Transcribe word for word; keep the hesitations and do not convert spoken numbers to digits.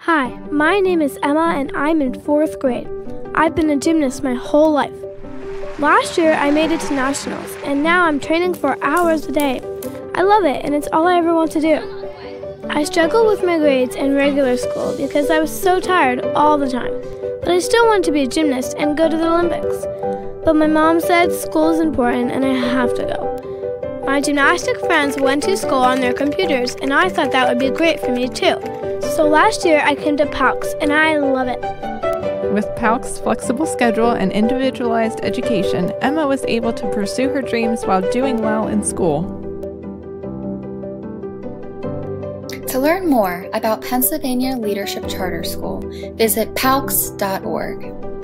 Hi, my name is Emma and I'm in fourth grade. I've been a gymnast my whole life. Last year I made it to nationals and now I'm training for hours a day. I love it and it's all I ever want to do. I struggled with my grades in regular school because I was so tired all the time, but I still wanted to be a gymnast and go to the Olympics. But my mom said school is important and I have to go. My gymnastic friends went to school on their computers and I thought that would be great for me too. So last year I came to PALCS and I love it. With PALCS' flexible schedule and individualized education, Emma was able to pursue her dreams while doing well in school. To learn more about Pennsylvania Leadership Charter School, visit palcs dot org.